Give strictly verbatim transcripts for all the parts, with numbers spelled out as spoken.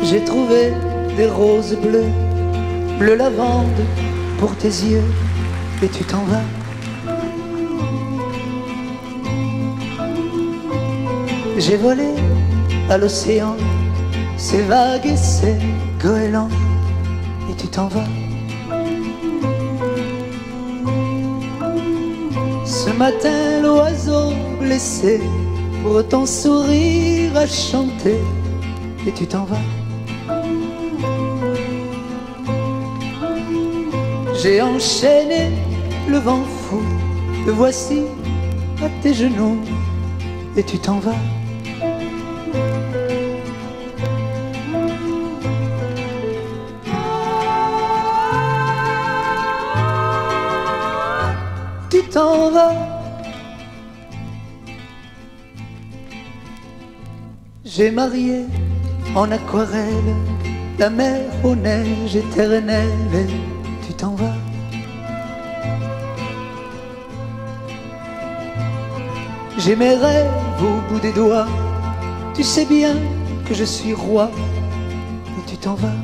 J'ai trouvé des roses bleues, bleu lavande pour tes yeux, et tu t'en vas. J'ai volé à l'océan, c'est vague et c'est goéland, et tu t'en vas. Ce matin l'oiseau blessé pour ton sourire a chanté, et tu t'en vas. J'ai enchaîné le vent fou, te voici à tes genoux, et tu t'en vas. Tu t'en vas. J'ai marié en aquarelle la mer aux neiges éternelles, et tu t'en vas. J'ai mes rêves au bout des doigts, tu sais bien que je suis roi, et tu t'en vas.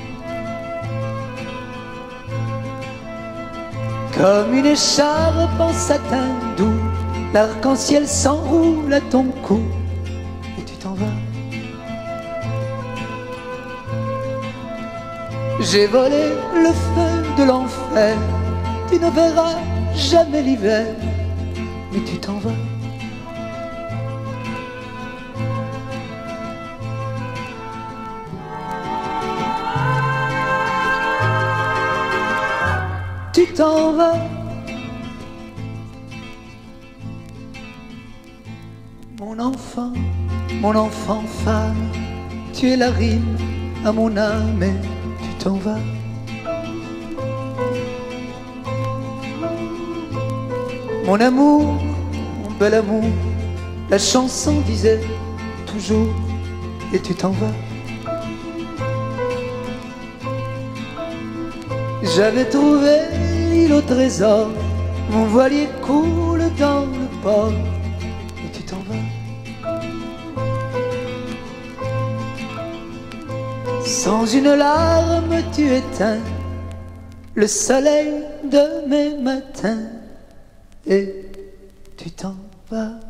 Comme une écharpe en satin doux, l'arc-en-ciel s'enroule à ton cou, et tu t'en vas. J'ai volé le feu de l'enfer, tu ne verras jamais l'hiver, mais tu t'en vas. Tu t'en vas. Mon enfant, mon enfant femme, tu es la rime à mon âme, et tu t'en vas. Mon amour, mon bel amour, la chanson disait toujours, et tu t'en vas. J'avais trouvé l'île au trésor, mon voilier coule dans le port, et tu t'en vas. Sans une larme tu éteins le soleil de mes matins, et tu t'en vas.